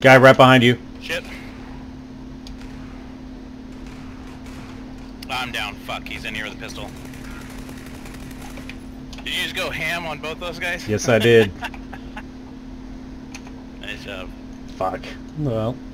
Guy right behind you. Shit. I'm down. Fuck, he's in here with a pistol. Did you just go ham on both those guys? Yes, I did. Nice job. Fuck. Well.